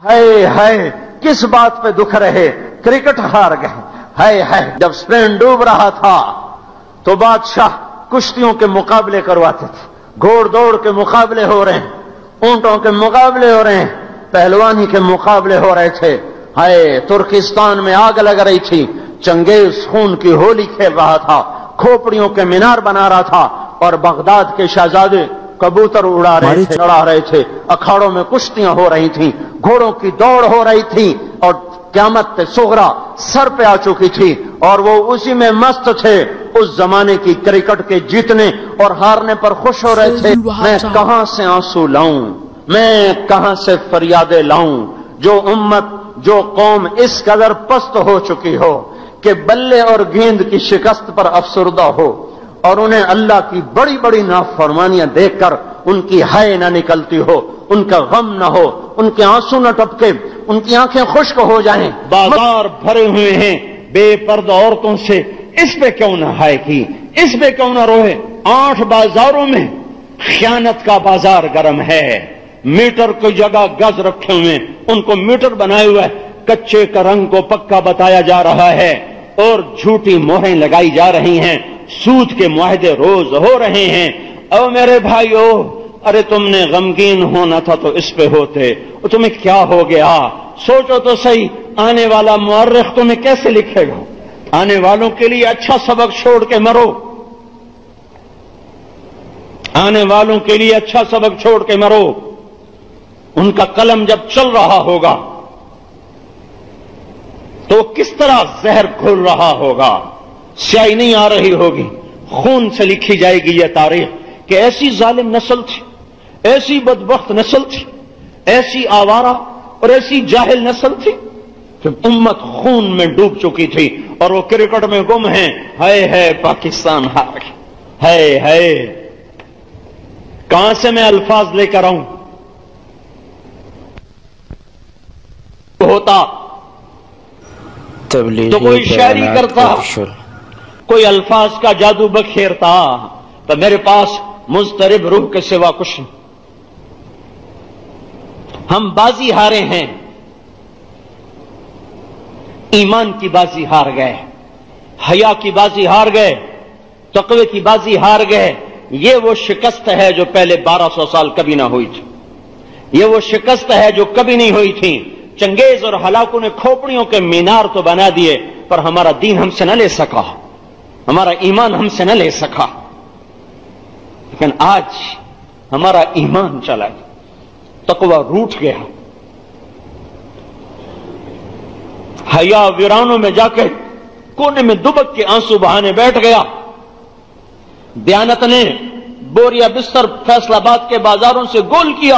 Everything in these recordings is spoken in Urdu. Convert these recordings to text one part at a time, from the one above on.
ہائے ہائے کس بات پہ دکھ رہے، کرکٹ ہار گئے. ہائے ہائے جب اسپین ڈوب رہا تھا تو بادشاہ کشتیوں کے مقابلے کرواتے تھے، گھوڑ دوڑ کے مقابلے ہو رہے ہیں، اونٹوں کے مقابلے ہو رہے ہیں، پہلوانی کے مقابلے ہو رہے تھے. ہائے ترکستان میں آگ لگ رہی تھی، چنگیز خون کی ہولی کھیل رہا تھا، کھوپڑیوں کے مینار بنا رہا تھا، اور بغداد کے شہزادے کبوتر اڑا رہے تھے، اکھاڑوں میں کشتیاں ہو رہی تھیں، گھوڑوں کی دوڑ ہو رہی تھی، اور قیامت صغریٰ سر پہ آ چکی تھی، اور وہ اسی میں مست تھے. اس زمانے کی کرکٹ کے جیتنے اور ہارنے پر خوش ہو رہے تھے. میں کہاں سے آنسو لاؤں، میں کہاں سے فریادیں لاؤں، جو امت جو قوم اس قدر پست ہو چکی ہو کہ بلے اور گیند کی شکست پر افسردہ ہو، اور انہیں اللہ کی بڑی بڑی نافرمانیاں دیکھ کر ان کی ہائے نہ نکلتی ہو، ان کا غم نہ ہو، ان کے آنسو نہ ٹپکے، ان کی آنکھیں خشک ہو جائیں. بازار بھرے ہوئے ہیں بے پردہ عورتوں سے، اس پہ کیوں نہ ہائے کی، اس پہ کیوں نہ روئے. 8 بازاروں میں خیانت کا بازار گرم ہے، میٹر کی جگہ گز رکھے ہوئے، ان کو میٹر بنائے ہوئے، کچے کا رنگ کو پکا بتایا جا رہا ہے، اور جھوٹی مہریں لگائی جا رہی ہیں، سود کے معاہدے روز ہو رہے ہیں. او میرے بھائیو، ارے تم نے غمگین ہونا تھا تو اس پہ ہوتے، اور تمہیں کیا ہو گیا؟ سوچو تو صحیح، آنے والا مورخ تمہیں کیسے لکھے گا؟ آنے والوں کے لیے اچھا سبق چھوڑ کے مرو، آنے والوں کے لیے اچھا سبق چھوڑ کے مرو. ان کا قلم جب چل رہا ہوگا تو کس طرح زہر کھل رہا ہوگا، سیاہی نہیں آ رہی ہوگی، خون سے لکھی جائے گی یہ تاریخ کہ ایسی ظالم نسل تھی، ایسی بدبخت نسل تھی، ایسی آوارہ اور ایسی جاہل نسل تھی کہ امت خون میں ڈوب چکی تھی، اور وہ کرکٹ میں گم ہیں. ہائے ہائے پاکستان ہار گیا. ہائے ہائے کہاں سے میں الفاظ لے کر آؤں؟ ہوتا تو کوئی شاعری کرتا، کوئی الفاظ کا جادو بکھیرتا، تو میرے پاس مضطرب روح کے سوا کچھ نہیں. ہم بازی ہارے ہیں، ایمان کی بازی ہار گئے، حیا کی بازی ہار گئے، تقوی کی بازی ہار گئے. یہ وہ شکست ہے جو پہلے 1200 سال کبھی نہ ہوئی تھی، یہ وہ شکست ہے جو کبھی نہیں ہوئی تھی. چنگیز اور ہلاکوں نے کھوپڑیوں کے مینار تو بنا دیے، پر ہمارا دین ہم سے نہ لے سکا، ہمارا ایمان ہم سے نہ لے سکا. لیکن آج ہمارا ایمان چلا گیا، تقوی روٹ گیا، حیا ویرانوں میں جا کے کونے میں دبک کے آنسو بہانے بیٹھ گیا. دیانت نے بوریا بستر فیصل آباد کے بازاروں سے گول کیا،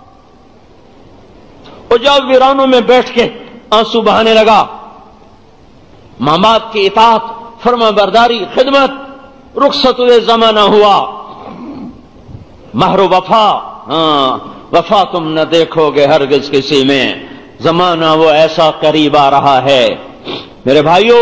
اور جب ویرانوں میں بیٹھ کے آنسو بہانے لگا. ماں باپ کی اطاعت، فرما برداری، خدمت، رخصت زمانہ ہوا. مہر و وفا، وفا تم نہ دیکھو گے ہرگز کسی میں، زمانہ وہ ایسا قریب آ رہا ہے. میرے بھائیوں،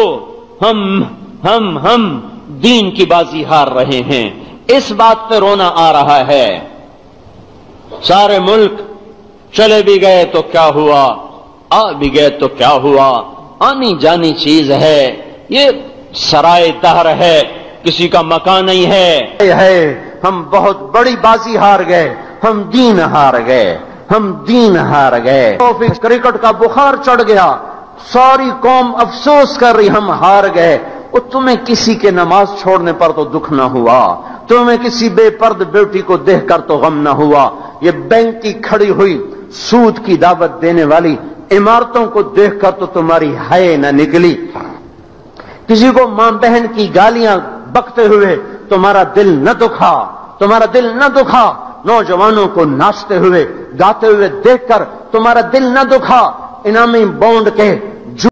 ہم دین کی بازی ہار رہے ہیں، اس بات پہ رونا آ رہا ہے. سارے ملک چلے بھی گئے تو کیا ہوا، آ بھی گئے تو کیا ہوا، آنی جانی چیز ہے، یہ سرائے دہر ہے، کسی کا مکان نہیں ہے. ہم بہت بڑی بازی ہار گئے، ہم دین ہار گئے، ہم دین ہار گئے. کرکٹ کا بخار چڑھ گیا، ساری قوم افسوس کر رہی ہم ہار گئے. اور تمہیں کسی کے نماز چھوڑنے پر تو دکھ نہ ہوا، تمہیں کسی بے پرد بیٹی کو دیکھ کر تو غم نہ ہوا. یہ بینک کی کھڑی ہوئی سود کی دعوت دینے والی عمارتوں کو دیکھ کر تو تمہاری ہائے نہ نکلی. کسی کو ماں بہن کی گالیاں بکتے ہوئے تمہارا دل نہ دکھا، تمہارا دل نہ دکھا. نوجوانوں کو ناچتے ہوئے گاتے ہوئے دیکھ کر تمہارا دل نہ دکھا. انعامی بانڈ کے